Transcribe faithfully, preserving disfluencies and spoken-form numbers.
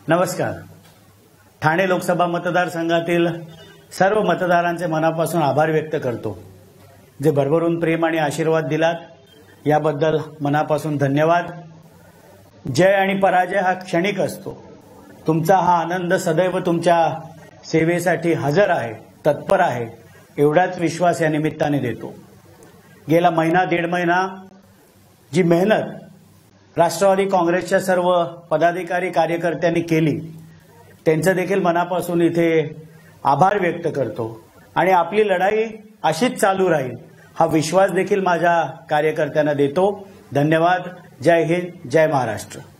नमस्कार. ठाणे लोकसभा मतदारसंघातील सर्व मतदारांचे मनापासून आभार व्यक्त करतो. जे भरभरून प्रेम आणि आशीर्वाद दिलात याबद्दल मनापासून धन्यवाद. जय आणि पराजय हा क्षणिक असतो. तुमचा हा आनंद सदैव तुमच्या सेवेसाठी हजर आहे, तत्पर आहे, एवढाच विश्वास या निमित्ताने देतो. गेला महिना दीड महिना जी मेहनत राष्ट्रवादी काँग्रेसच्या सर्व पदाधिकारी कार्यकर्त्यांनी केली त्यांचं देखील मनापासून इथे आभार व्यक्त करतो. आणि आपली लढाई अशीच चालू राहील हा विश्वास देखील माझ्या कार्यकर्त्यांना देतो. धन्यवाद. जय हिंद, जय महाराष्ट्र.